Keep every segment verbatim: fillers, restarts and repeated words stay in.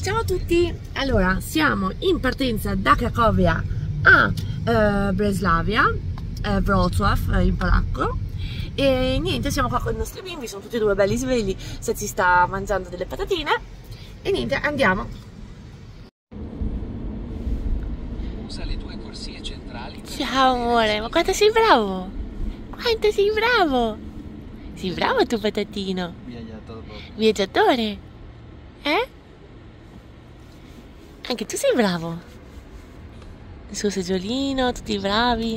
Ciao a tutti! Allora, siamo in partenza da Cracovia a eh, Breslavia, eh, Wrocław eh, in polacco. E niente, siamo qua con i nostri bimbi, sono tutti e due belli svegli, se si sta mangiando delle patatine. E niente, andiamo! Usa le tue corsie centrali. Ciao amore, ma quanto sei bravo! Quanto sei bravo! Sei bravo tu patatino! Viaggiatore! Eh? Anche tu sei bravo! Il suo seggiolino, tutti bravi!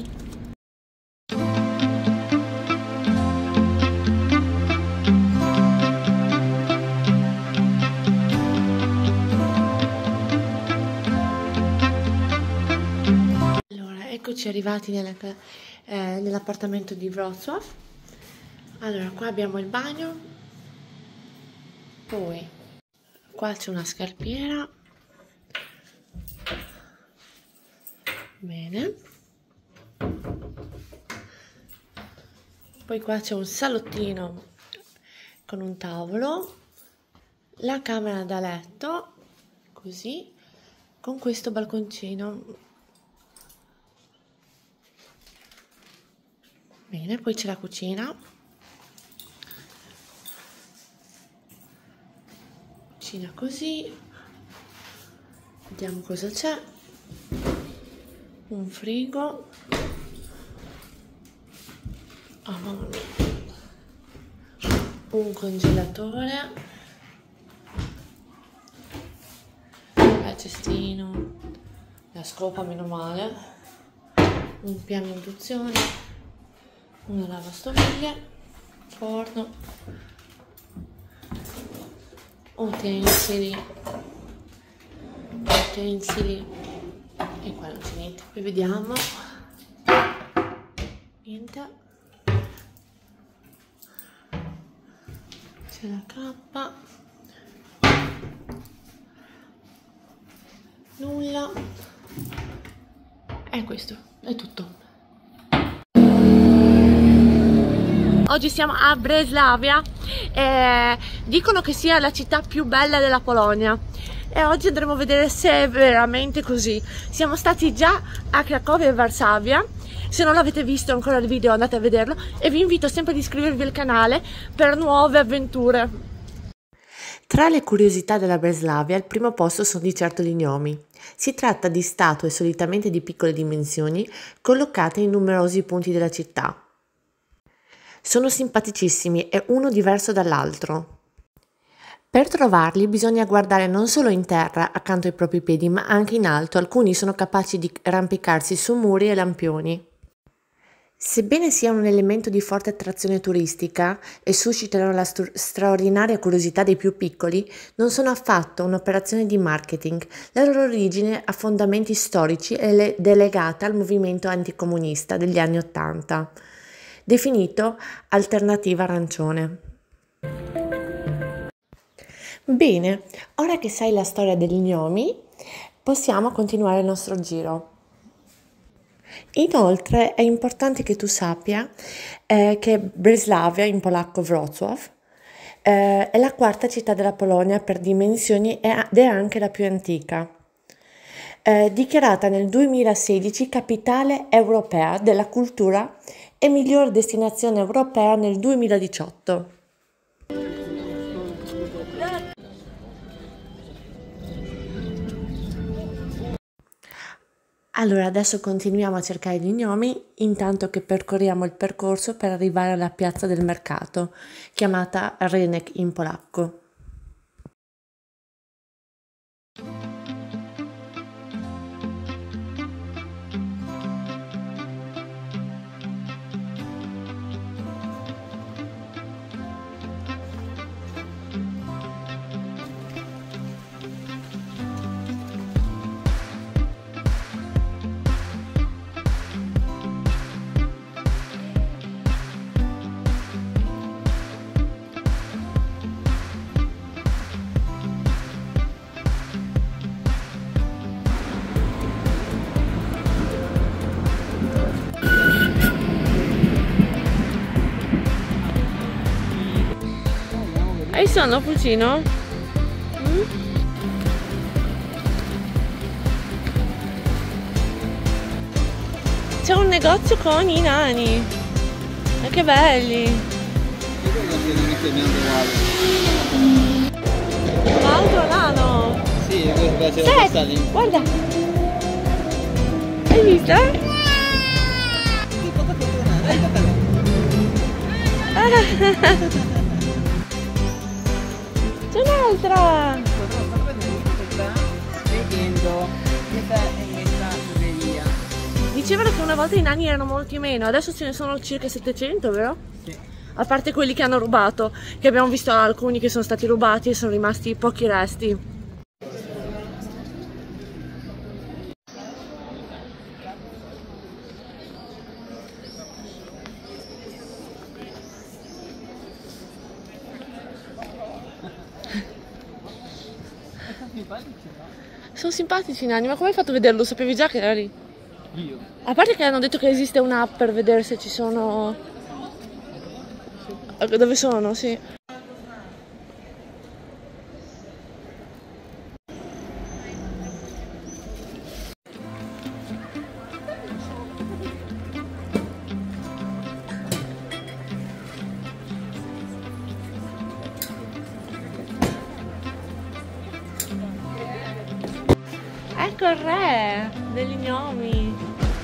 Allora, eccoci arrivati nella, eh, nell'appartamento di Wrocław. Allora, qua abbiamo il bagno, poi qua c'è una scarpiera, bene, poi qua c'è un salottino con un tavolo, la camera da letto, così, con questo balconcino, bene, poi c'è la cucina. Cucina così, vediamo cosa c'è, un frigo, oh mamma mia, un congelatore, il cestino, la scopa meno male, un piano induzione, una lavastoviglie, forno, utensili, utensili e qua non c'è niente, poi vediamo, niente, c'è la cappa, nulla, e questo è tutto. Oggi siamo a Breslavia, eh, dicono che sia la città più bella della Polonia e oggi andremo a vedere se è veramente così. Siamo stati già a Cracovia e Varsavia, se non l'avete visto ancora il video andate a vederlo e vi invito sempre ad iscrivervi al canale per nuove avventure. Tra le curiosità della Breslavia, al primo posto sono di certo gli gnomi. Si tratta di statue solitamente di piccole dimensioni collocate in numerosi punti della città. Sono simpaticissimi e uno diverso dall'altro. Per trovarli bisogna guardare non solo in terra accanto ai propri piedi ma anche in alto, alcuni sono capaci di arrampicarsi su muri e lampioni. Sebbene siano un elemento di forte attrazione turistica e suscitano la straordinaria curiosità dei più piccoli, non sono affatto un'operazione di marketing. La loro origine ha fondamenti storici ed è legata al movimento anticomunista degli anni Ottanta. Definito alternativa arancione. Bene, ora che sai la storia degli gnomi, possiamo continuare il nostro giro. Inoltre è importante che tu sappia eh, che Breslavia, in polacco Wrocław, eh, è la quarta città della Polonia per dimensioni ed è anche la più antica. Eh, dichiarata nel duemilasedici capitale europea della cultura e miglior destinazione europea nel duemiladiciotto. Allora adesso continuiamo a cercare gli gnomi intanto che percorriamo il percorso per arrivare alla piazza del mercato, chiamata Rynek in polacco. Hai sonno, Pulcino? Mm? c'è un negozio con i nani. Ma che belli! Io credo che li chiamiamo uguali. Un altro nano! Sì, questo piace la Seth, testa lì. guarda! Hai visto? Sì, tocca a te, dai, tocca a te. C'è un'altra! Vedendo, questa è messa libreria. Dicevano che una volta i nani erano molti meno, adesso ce ne sono circa settecento, vero? Sì. A parte quelli che hanno rubato, che abbiamo visto alcuni che sono stati rubati e sono rimasti pochi resti. Sono simpatici i nani, ma come hai fatto a vederlo? Sapevi già che eri? Io. A parte che hanno detto che esiste un'app per vedere se ci sono... Dove sono, sì. Ecco il re degli gnomi.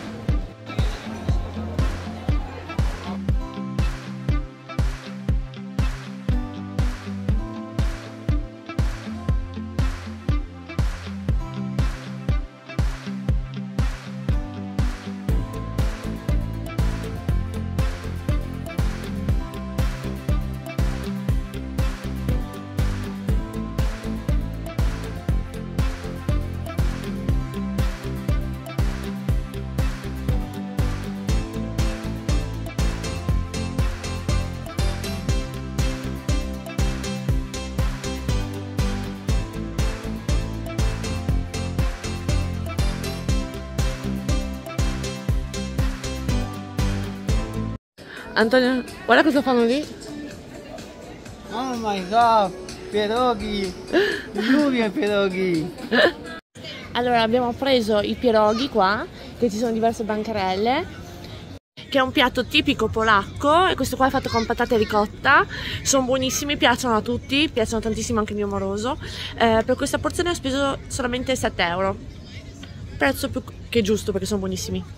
Antonio, guarda cosa fanno lì. Oh my god, pieroghi, lluvia pieroghi. Allora abbiamo preso i pieroghi qua, che ci sono diverse bancarelle, che è un piatto tipico polacco e questo qua è fatto con patate ricotta, sono buonissimi, piacciono a tutti, piacciono tantissimo anche al mio moroso. Eh, per questa porzione ho speso solamente sette euro, prezzo più che giusto perché sono buonissimi.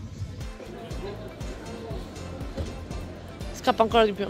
Scappa ancora di più.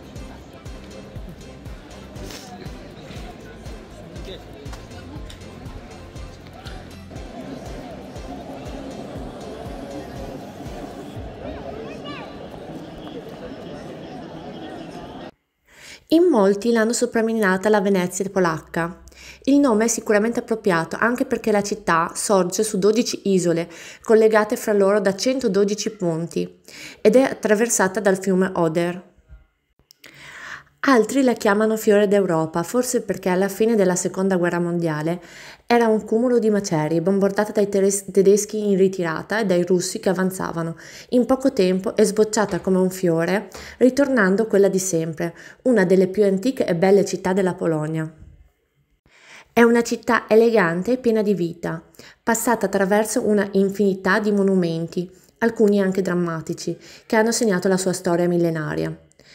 In molti l'hanno soprannominata la Venezia polacca. Il nome è sicuramente appropriato anche perché la città sorge su dodici isole, collegate fra loro da centododici ponti, ed è attraversata dal fiume Oder. Altri la chiamano Fiore d'Europa, forse perché alla fine della Seconda Guerra Mondiale era un cumulo di macerie, bombardata dai tedeschi in ritirata e dai russi che avanzavano. In poco tempo è sbocciata come un fiore, ritornando quella di sempre, una delle più antiche e belle città della Polonia. È una città elegante e piena di vita, passata attraverso una infinità di monumenti, alcuni anche drammatici, che hanno segnato la sua storia millenaria.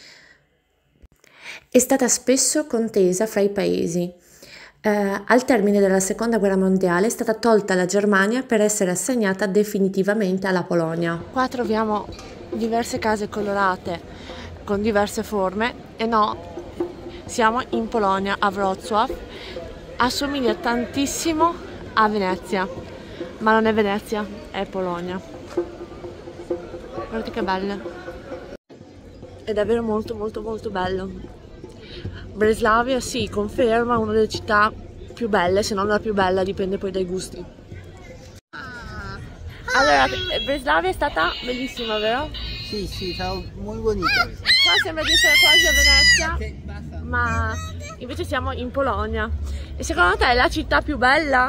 È stata spesso contesa fra i paesi. Eh, al termine della Seconda Guerra Mondiale è stata tolta alla Germania per essere assegnata definitivamente alla Polonia. Qua troviamo diverse case colorate con diverse forme e no, siamo in Polonia, a Wrocław. Assomiglia tantissimo a Venezia, ma non è Venezia, è Polonia. Guardate che bella. È davvero molto molto molto bello. Breslavia sì, conferma, una delle città più belle, se non la più bella, dipende poi dai gusti. Allora, Breslavia è stata bellissima, vero? Sì, sì, stava molto bonita. Qua sembra di essere quasi a Venezia, ma invece siamo in Polonia. E secondo te è la città più bella?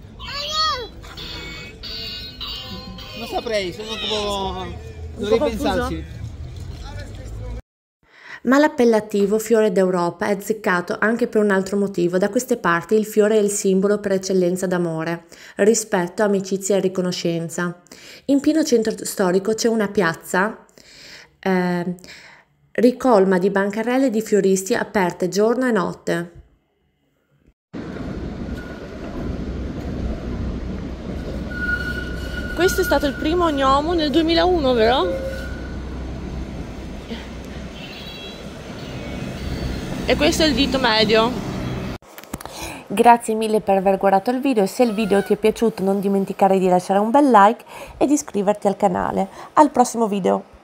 Non saprei, sono un po'... Un dovrei po' pensarci. Ma l'appellativo fiore d'Europa è azzeccato anche per un altro motivo. Da queste parti il fiore è il simbolo per eccellenza d'amore, rispetto, amicizia e riconoscenza. In pieno centro storico c'è una piazza eh, ricolma di bancarelle di fioristi aperte giorno e notte. Questo è stato il primo gnomo nel duemilauno, vero? E questo è il dito medio. Grazie mille per aver guardato il video. Se il video ti è piaciuto non dimenticare di lasciare un bel like e di iscriverti al canale. Al prossimo video.